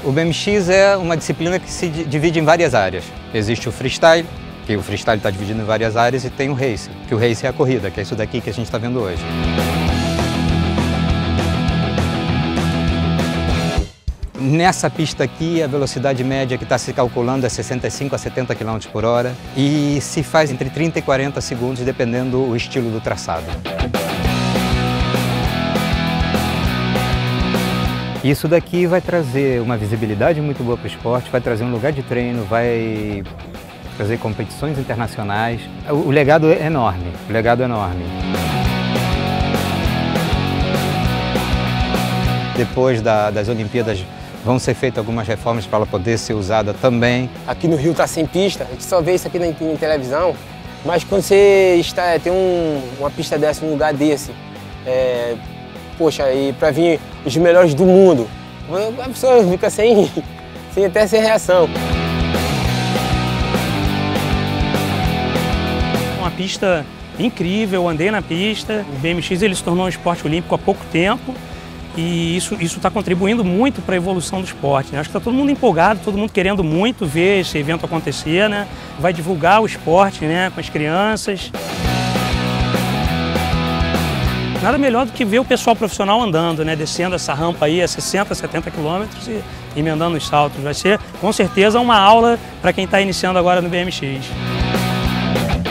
O BMX é uma disciplina que se divide em várias áreas. Existe o freestyle, que o freestyle está dividido em várias áreas, e tem o racing, que o racing é a corrida, que é isso daqui que a gente está vendo hoje. Nessa pista aqui, a velocidade média que está se calculando é 65 a 70 km por hora e se faz entre 30 e 40 segundos, dependendo do estilo do traçado. Isso daqui vai trazer uma visibilidade muito boa para o esporte, vai trazer um lugar de treino, vai trazer competições internacionais. O legado é enorme, o legado é enorme. Depois das Olimpíadas vão ser feitas algumas reformas para ela poder ser usada também. Aqui no Rio está sem pista, a gente só vê isso aqui na televisão, mas quando você tem uma pista dessa, um lugar desse, poxa, e para vir os melhores do mundo, a pessoa fica sem reação. Uma pista incrível, andei na pista, o BMX ele se tornou um esporte olímpico há pouco tempo. E isso está contribuindo muito para a evolução do esporte, né? Acho que está todo mundo empolgado, todo mundo querendo muito ver esse evento acontecer, né? Vai divulgar o esporte, né, com as crianças. Nada melhor do que ver o pessoal profissional andando, né, descendo essa rampa aí a 60, 70 quilômetros e emendando os saltos. Vai ser, com certeza, uma aula para quem está iniciando agora no BMX.